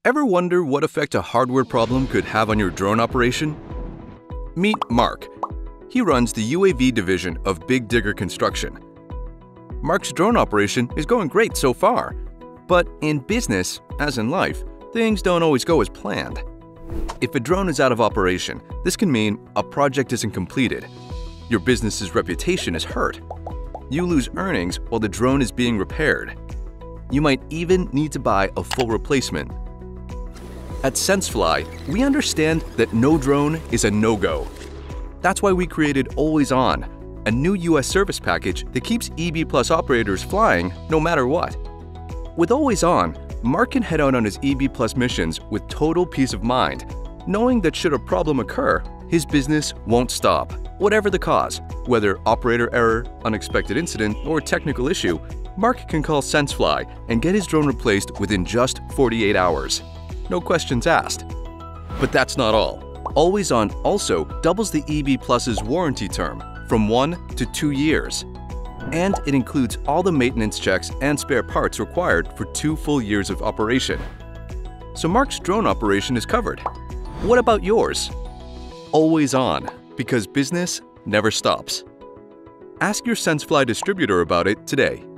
Ever wonder what effect a hardware problem could have on your drone operation? Meet Mark. He runs the UAV division of Big Digger Construction. Mark's drone operation is going great so far, but in business, as in life, things don't always go as planned. If a drone is out of operation, this can mean a project isn't completed. Your business's reputation is hurt. You lose earnings while the drone is being repaired. You might even need to buy a full replacement. At SenseFly, we understand that no drone is a no-go. That's why we created Always On, a new US service package that keeps EB Plus operators flying no matter what. With Always On, Mark can head out on his EB Plus missions with total peace of mind, knowing that should a problem occur, his business won't stop. Whatever the cause, whether operator error, unexpected incident, or technical issue, Mark can call SenseFly and get his drone replaced within just 48 hours. No questions asked. But that's not all. Always On also doubles the EB Plus's warranty term from 1 to 2 years. And it includes all the maintenance checks and spare parts required for 2 full years of operation. So Mark's drone operation is covered. What about yours? Always On, because business never stops. Ask your SenseFly distributor about it today.